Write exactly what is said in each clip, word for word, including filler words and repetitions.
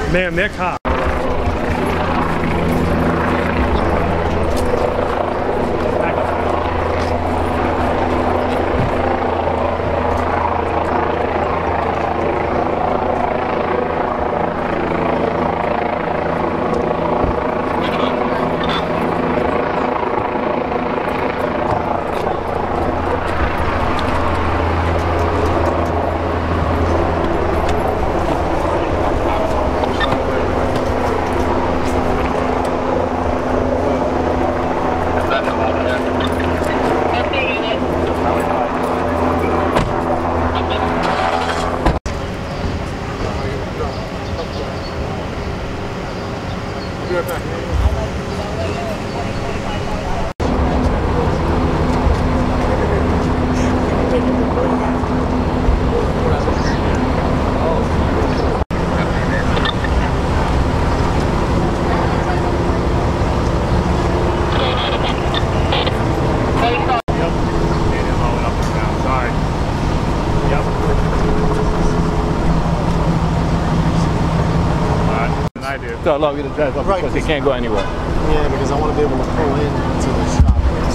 Man, they're hot. To allow you to drive up right, because you can't go anywhere. Yeah, because I want to be able to pull in to the shop.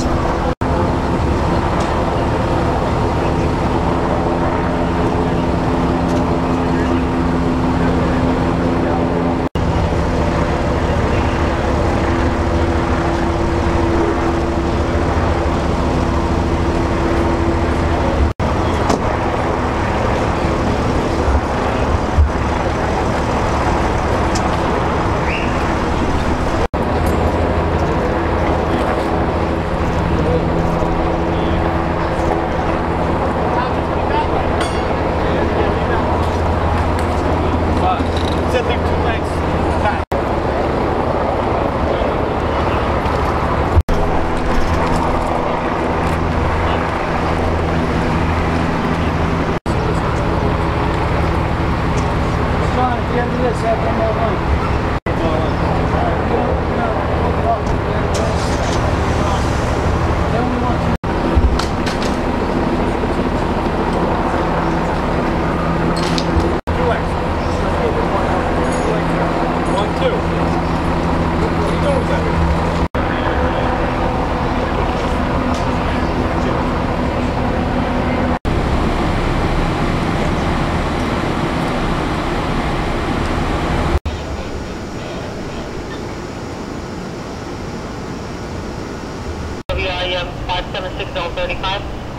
five seven six zero three five.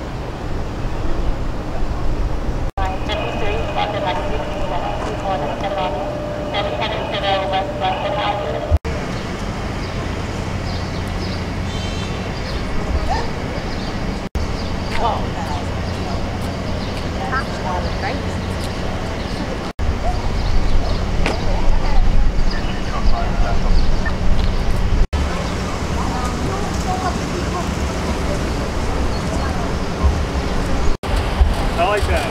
I like that.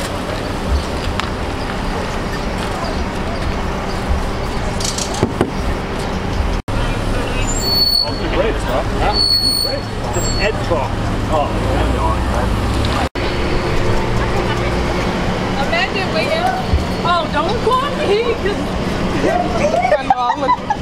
Oh, it's great stuff. Yeah. Great. Just Ed talk. Oh, imagine waiting. Oh, don't call me.